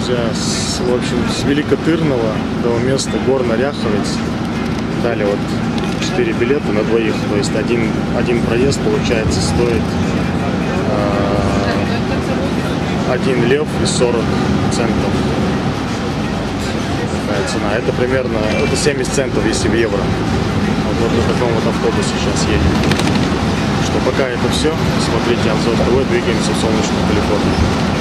друзья, в общем, с Великотырного до места Горно-Ряховец дали вот 4 билета на двоих, то есть один проезд, получается, стоит 1 лев и 40 центов. Такая цена. Это примерно 70 центов, если в евро. Вот на таком вот автобусе сейчас едем. Что пока это все. Смотрите обзор ТВ, двигаемся в солнечную Калифорнию.